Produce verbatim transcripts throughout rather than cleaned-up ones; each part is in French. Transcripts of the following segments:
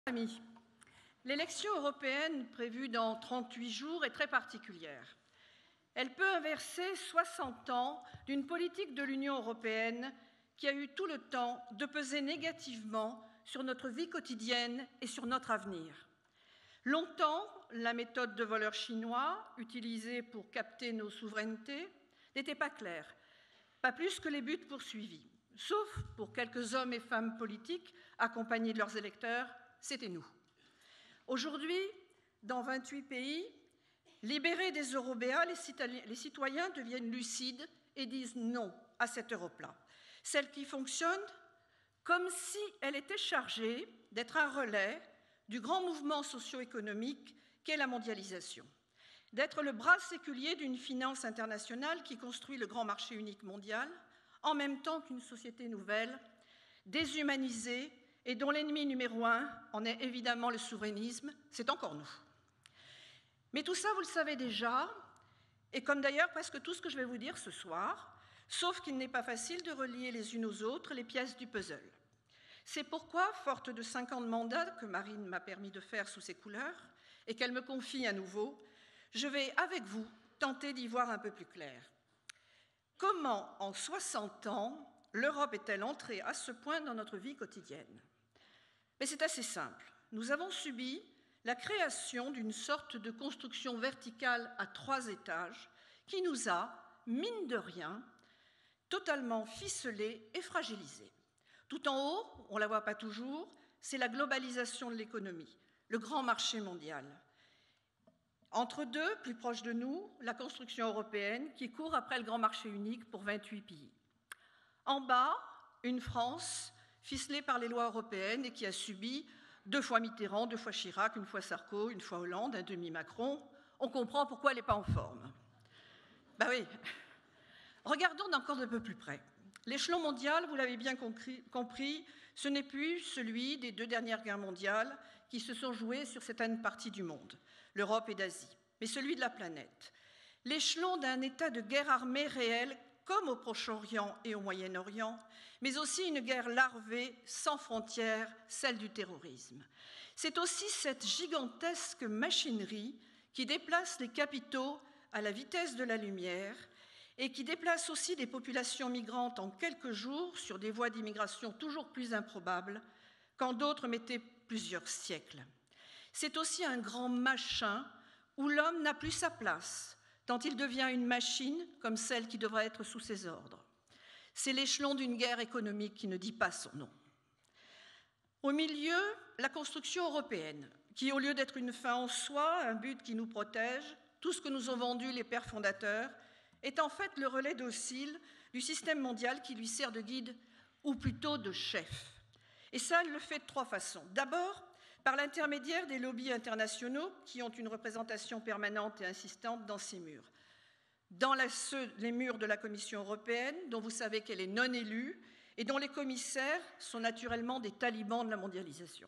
Amis, l'élection européenne prévue dans trente-huit jours est très particulière. Elle peut inverser soixante ans d'une politique de l'Union européenne qui a eu tout le temps de peser négativement sur notre vie quotidienne et sur notre avenir. Longtemps, la méthode de voleurs chinois, utilisée pour capter nos souverainetés, n'était pas claire, pas plus que les buts poursuivis, sauf pour quelques hommes et femmes politiques accompagnés de leurs électeurs, c'était nous. Aujourd'hui, dans vingt-huit pays, libérés des eurobéas, les citoyens deviennent lucides et disent non à cette Europe-là, celle qui fonctionne comme si elle était chargée d'être un relais du grand mouvement socio-économique qu'est la mondialisation, d'être le bras séculier d'une finance internationale qui construit le grand marché unique mondial, en même temps qu'une société nouvelle, déshumanisée et dont l'ennemi numéro un en est évidemment le souverainisme, c'est encore nous. Mais tout ça, vous le savez déjà, et comme d'ailleurs presque tout ce que je vais vous dire ce soir, sauf qu'il n'est pas facile de relier les unes aux autres les pièces du puzzle. C'est pourquoi, forte de cinq ans de mandat que Marine m'a permis de faire sous ses couleurs et qu'elle me confie à nouveau, je vais, avec vous, tenter d'y voir un peu plus clair. Comment, en soixante ans, l'Europe est-elle entrée à ce point dans notre vie quotidienne? Mais c'est assez simple. Nous avons subi la création d'une sorte de construction verticale à trois étages qui nous a, mine de rien, totalement ficelés et fragilisés. Tout en haut, on ne la voit pas toujours, c'est la globalisation de l'économie, le grand marché mondial. Entre deux, plus proche de nous, la construction européenne qui court après le grand marché unique pour vingt-huit pays. En bas, une France ficelée par les lois européennes et qui a subi deux fois Mitterrand, deux fois Chirac, une fois Sarko, une fois Hollande, un demi-Macron. On comprend pourquoi elle n'est pas en forme. Ben oui. Regardons d'encore de peu plus près. L'échelon mondial, vous l'avez bien compris, ce n'est plus celui des deux dernières guerres mondiales qui se sont jouées sur certaines parties du monde, l'Europe et d'Asie, mais celui de la planète. L'échelon d'un état de guerre armée réel comme au Proche-Orient et au Moyen-Orient, mais aussi une guerre larvée, sans frontières, celle du terrorisme. C'est aussi cette gigantesque machinerie qui déplace les capitaux à la vitesse de la lumière et qui déplace aussi des populations migrantes en quelques jours sur des voies d'immigration toujours plus improbables, quand d'autres mettaient plusieurs siècles. C'est aussi un grand machin où l'homme n'a plus sa place, tant il devient une machine comme celle qui devrait être sous ses ordres. C'est l'échelon d'une guerre économique qui ne dit pas son nom. Au milieu, la construction européenne, qui au lieu d'être une fin en soi, un but qui nous protège, tout ce que nous ont vendu les pères fondateurs, est en fait le relais docile du système mondial qui lui sert de guide, ou plutôt de chef. Et ça, elle le fait de trois façons. D'abord, par l'intermédiaire des lobbies internationaux qui ont une représentation permanente et insistante dans ces murs. Dans la, ceux, les murs de la Commission européenne, dont vous savez qu'elle est non élue, et dont les commissaires sont naturellement des talibans de la mondialisation.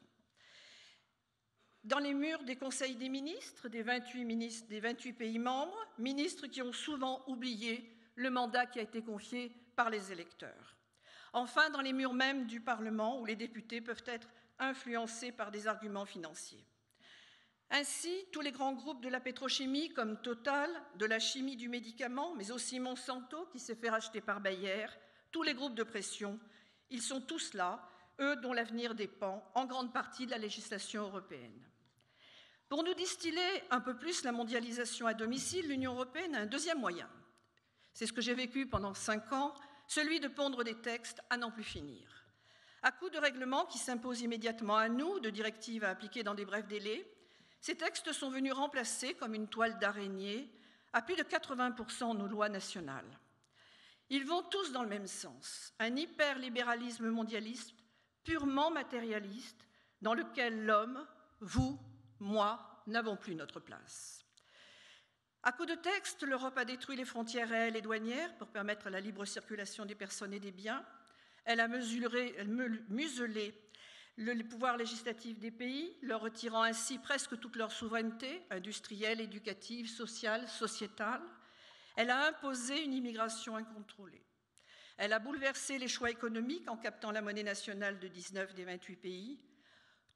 Dans les murs des conseils des ministres, des vingt-huit, ministres, des vingt-huit pays membres, ministres qui ont souvent oublié le mandat qui a été confié par les électeurs. Enfin, dans les murs mêmes du Parlement, où les députés peuvent être influencés par des arguments financiers. Ainsi, tous les grands groupes de la pétrochimie, comme Total, de la chimie du médicament, mais aussi Monsanto, qui s'est fait racheter par Bayer, tous les groupes de pression, ils sont tous là, eux dont l'avenir dépend en grande partie de la législation européenne. Pour nous distiller un peu plus la mondialisation à domicile, l'Union européenne a un deuxième moyen. C'est ce que j'ai vécu pendant cinq ans, celui de pondre des textes à n'en plus finir. À coup de règlements qui s'imposent immédiatement à nous, de directives à appliquer dans des brefs délais, ces textes sont venus remplacer, comme une toile d'araignée, à plus de quatre-vingts pour cent nos lois nationales. Ils vont tous dans le même sens, un hyperlibéralisme mondialiste purement matérialiste, dans lequel l'homme, vous, moi, n'avons plus notre place. À coup de texte, l'Europe a détruit les frontières réelles et douanières pour permettre la libre circulation des personnes et des biens. Elle a mesuré, elle muselé le pouvoir législatif des pays, leur retirant ainsi presque toute leur souveraineté industrielle, éducative, sociale, sociétale. Elle a imposé une immigration incontrôlée. Elle a bouleversé les choix économiques en captant la monnaie nationale de dix-neuf des vingt-huit pays.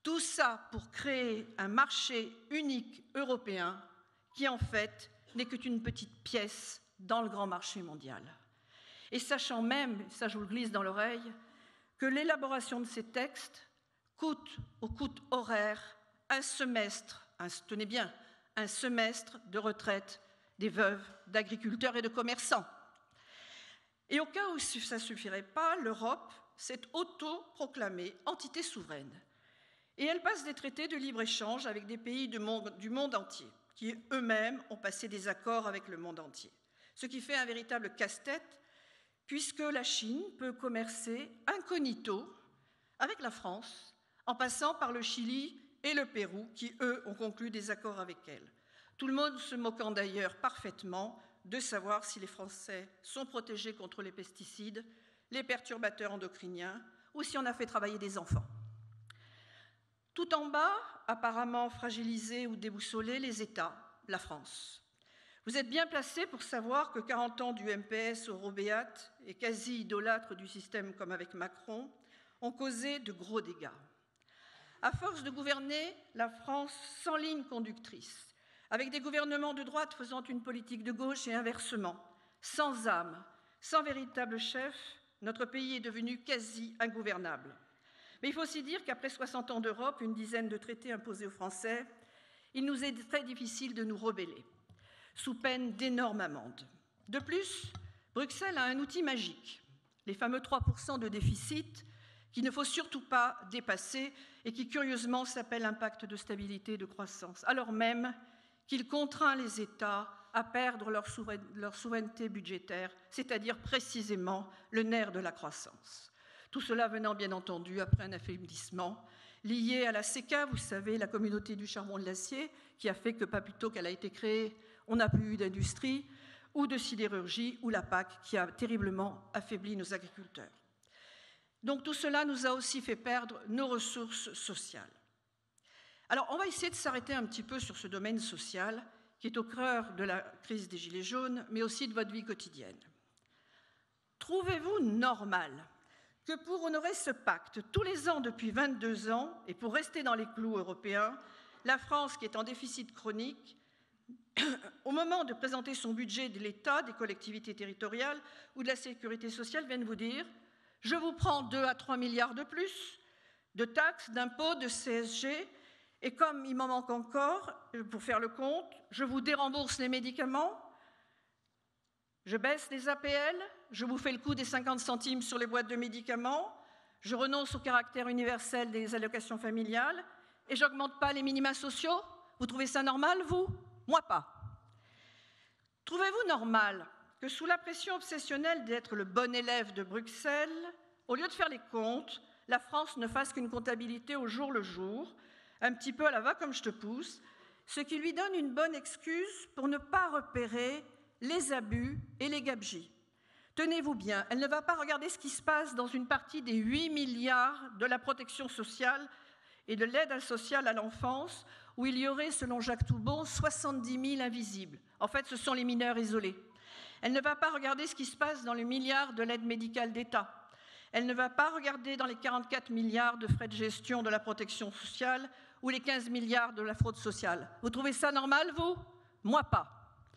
Tout ça pour créer un marché unique européen qui, en fait, n'est qu'une petite pièce dans le grand marché mondial. Et sachant même, ça je vous le glisse dans l'oreille, que l'élaboration de ces textes coûte au coût horaire un semestre, un, tenez bien, un semestre de retraite des veuves d'agriculteurs et de commerçants. Et au cas où ça ne suffirait pas, l'Europe s'est auto-proclamée entité souveraine. Et elle passe des traités de libre-échange avec des pays du monde, du monde entier, qui eux-mêmes ont passé des accords avec le monde entier. Ce qui fait un véritable casse-tête, puisque la Chine peut commercer incognito avec la France, en passant par le Chili et le Pérou, qui, eux, ont conclu des accords avec elle. Tout le monde se moquant d'ailleurs parfaitement de savoir si les Français sont protégés contre les pesticides, les perturbateurs endocriniens, ou si on a fait travailler des enfants. Tout en bas, apparemment fragilisés ou déboussolés, les États, la France. Vous êtes bien placés pour savoir que quarante ans du M P S eurobéate et quasi idolâtre du système comme avec Macron ont causé de gros dégâts. À force de gouverner, la France sans ligne conductrice, avec des gouvernements de droite faisant une politique de gauche et inversement, sans âme, sans véritable chef, notre pays est devenu quasi ingouvernable. Mais il faut aussi dire qu'après soixante ans d'Europe, une dizaine de traités imposés aux Français, il nous est très difficile de nous rebeller, sous peine d'énormes amendes. De plus, Bruxelles a un outil magique, les fameux trois pour cent de déficit, qu'il ne faut surtout pas dépasser et qui curieusement s'appelle un pacte de stabilité et de croissance, alors même qu'il contraint les États à perdre leur, souverain, leur souveraineté budgétaire, c'est-à-dire précisément le nerf de la croissance. Tout cela venant bien entendu après un affaiblissement lié à la C E C A, vous savez, la communauté du charbon de l'acier, qui a fait que pas plus tôt qu'elle a été créée, on n'a plus eu d'industrie, ou de sidérurgie, ou la P A C, qui a terriblement affaibli nos agriculteurs. Donc tout cela nous a aussi fait perdre nos ressources sociales. Alors on va essayer de s'arrêter un petit peu sur ce domaine social, qui est au cœur de la crise des Gilets jaunes, mais aussi de votre vie quotidienne. Trouvez-vous normal que pour honorer ce pacte, tous les ans depuis vingt-deux ans, et pour rester dans les clous européens, la France, qui est en déficit chronique, au moment de présenter son budget de l'État, des collectivités territoriales ou de la sécurité sociale, vienne vous dire « Je vous prends deux à trois milliards de plus de taxes, d'impôts, de C S G, et comme il m'en manque encore, pour faire le compte, je vous dérembourse les médicaments, je baisse les A P L, je vous fais le coût des cinquante centimes sur les boîtes de médicaments, je renonce au caractère universel des allocations familiales et je n'augmente pas les minima sociaux. Vous trouvez ça normal, vous? Moi pas. Trouvez-vous normal que sous la pression obsessionnelle d'être le bon élève de Bruxelles, au lieu de faire les comptes, la France ne fasse qu'une comptabilité au jour le jour, un petit peu à la va comme je te pousse, ce qui lui donne une bonne excuse pour ne pas repérer les abus et les gabegies. Tenez-vous bien, elle ne va pas regarder ce qui se passe dans une partie des huit milliards de la protection sociale et de l'aide sociale à l'enfance, où il y aurait, selon Jacques Toubon, soixante-dix mille invisibles. En fait, ce sont les mineurs isolés. Elle ne va pas regarder ce qui se passe dans le milliard de l'aide médicale d'État. Elle ne va pas regarder dans les quarante-quatre milliards de frais de gestion de la protection sociale ou les quinze milliards de la fraude sociale. Vous trouvez ça normal, vous? Moi pas.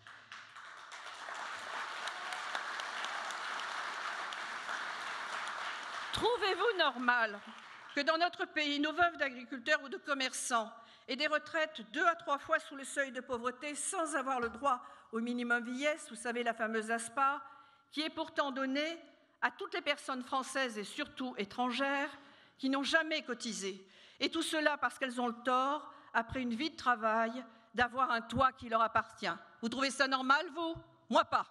Trouvez-vous normal que dans notre pays, nos veuves d'agriculteurs ou de commerçants aient des retraites deux à trois fois sous le seuil de pauvreté sans avoir le droit au minimum vieillesse, vous savez, la fameuse ASPA, qui est pourtant donnée à toutes les personnes françaises et surtout étrangères qui n'ont jamais cotisé. Et tout cela parce qu'elles ont le tort, après une vie de travail, d'avoir un toit qui leur appartient. Vous trouvez ça normal, vous? Moi pas.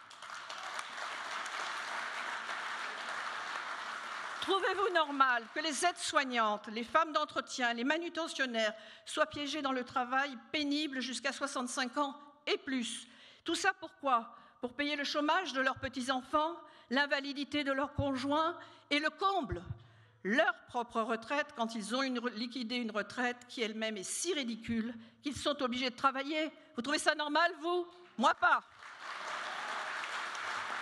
Trouvez-vous normal que les aides-soignantes, les femmes d'entretien, les manutentionnaires soient piégées dans le travail pénible jusqu'à soixante-cinq ans et plus? Tout ça pourquoi? Pour payer le chômage de leurs petits-enfants, l'invalidité de leurs conjoints et le comble, leur propre retraite quand ils ont une, liquidé une retraite qui elle-même est si ridicule qu'ils sont obligés de travailler. Vous trouvez ça normal, vous? Moi pas.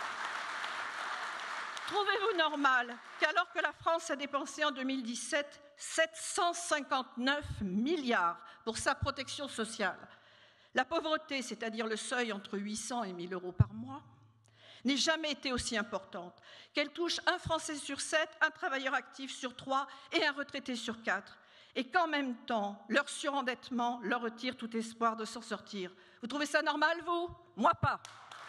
Trouvez-vous normal qu'alors que la France a dépensé en deux mille dix-sept sept cent cinquante-neuf milliards pour sa protection sociale. La pauvreté, c'est-à-dire le seuil entre huit cents et mille euros par mois, n'est jamais été aussi importante, qu'elle touche un Français sur sept, un travailleur actif sur trois et un retraité sur quatre, et qu'en même temps, leur surendettement leur retire tout espoir de s'en sortir. Vous trouvez ça normal, vous? Moi pas.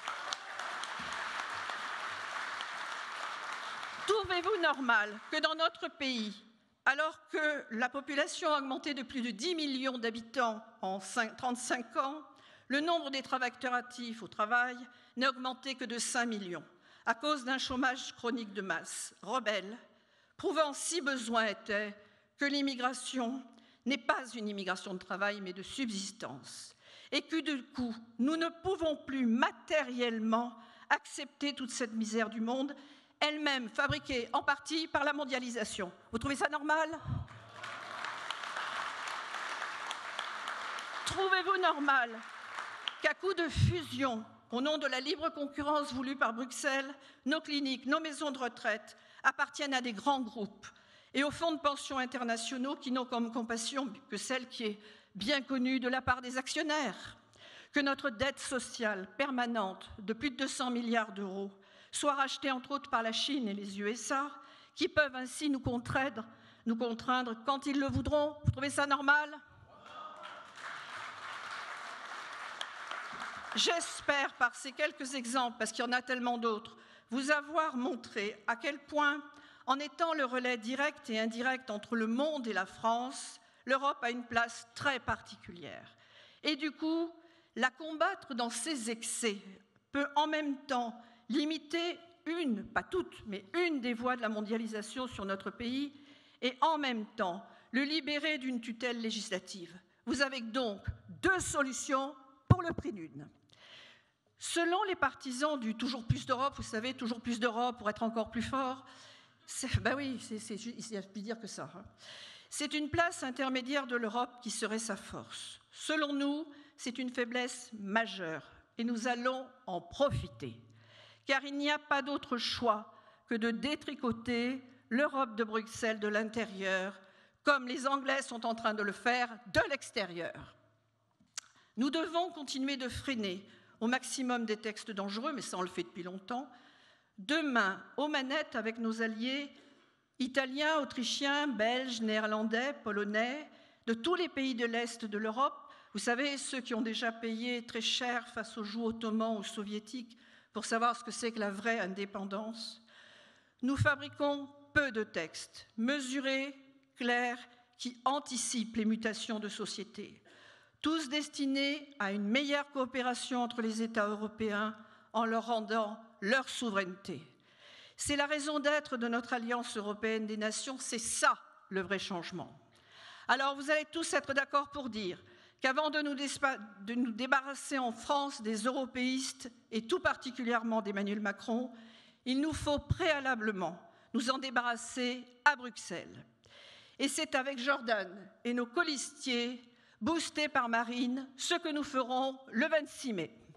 Trouvez-vous normal que dans notre pays, alors que la population a augmenté de plus de dix millions d'habitants en trente-cinq ans, le nombre des travailleurs actifs au travail n'a augmenté que de cinq millions, à cause d'un chômage chronique de masse, rebelle, prouvant, si besoin était, que l'immigration n'est pas une immigration de travail, mais de subsistance, et que du coup, nous ne pouvons plus matériellement accepter toute cette misère du monde, elle-même fabriquée en partie par la mondialisation. Vous trouvez ça normal? Trouvez-vous normal qu'à coup de fusion, au nom de la libre concurrence voulue par Bruxelles, nos cliniques, nos maisons de retraite appartiennent à des grands groupes et aux fonds de pension internationaux qui n'ont comme compassion que celle qui est bien connue de la part des actionnaires, que notre dette sociale permanente de plus de deux cents milliards d'euros soit rachetée entre autres par la Chine et les U S A, qui peuvent ainsi nous contraindre, nous contraindre quand ils le voudront. Vous trouvez ça normal? J'espère, par ces quelques exemples, parce qu'il y en a tellement d'autres, vous avoir montré à quel point, en étant le relais direct et indirect entre le monde et la France, l'Europe a une place très particulière. Et du coup, la combattre dans ses excès peut en même temps limiter une, pas toutes, mais une des voies de la mondialisation sur notre pays et en même temps le libérer d'une tutelle législative. Vous avez donc deux solutions pour le prix d'une. Selon les partisans du toujours plus d'Europe, vous savez, toujours plus d'Europe pour être encore plus fort, ben oui, il n'y a plus dire que ça. Hein. C'est une place intermédiaire de l'Europe qui serait sa force. Selon nous, c'est une faiblesse majeure et nous allons en profiter. Car il n'y a pas d'autre choix que de détricoter l'Europe de Bruxelles de l'intérieur, comme les Anglais sont en train de le faire de l'extérieur. Nous devons continuer de freiner au maximum des textes dangereux, mais ça on le fait depuis longtemps, demain aux manettes avec nos alliés italiens, autrichiens, belges, néerlandais, polonais, de tous les pays de l'Est de l'Europe, vous savez, ceux qui ont déjà payé très cher face aux jougs ottomans ou soviétiques pour savoir ce que c'est que la vraie indépendance. Nous fabriquons peu de textes, mesurés, clairs, qui anticipent les mutations de société, tous destinés à une meilleure coopération entre les États européens en leur rendant leur souveraineté. C'est la raison d'être de notre Alliance européenne des nations, c'est ça le vrai changement. Alors vous allez tous être d'accord pour dire qu'avant de nous, de nous débarrasser en France des européistes et tout particulièrement d'Emmanuel Macron, il nous faut préalablement nous en débarrasser à Bruxelles. Et c'est avec Jordan et nos colistiers boostés par Marine, ce que nous ferons le vingt-six mai.